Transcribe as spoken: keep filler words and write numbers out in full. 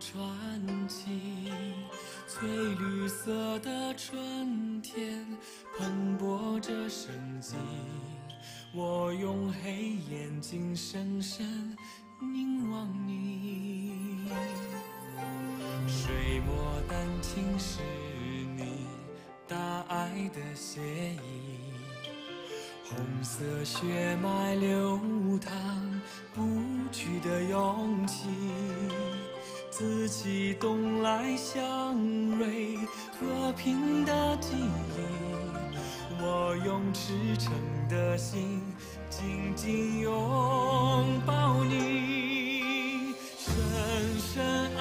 传奇。翠绿色的春天蓬勃着生机，我用黑眼睛深深凝望你。水墨丹青是你大爱的写意，红色血脉流淌不屈的勇气，自起东来祥瑞和平的记忆，我用赤诚的心紧紧拥抱你，深深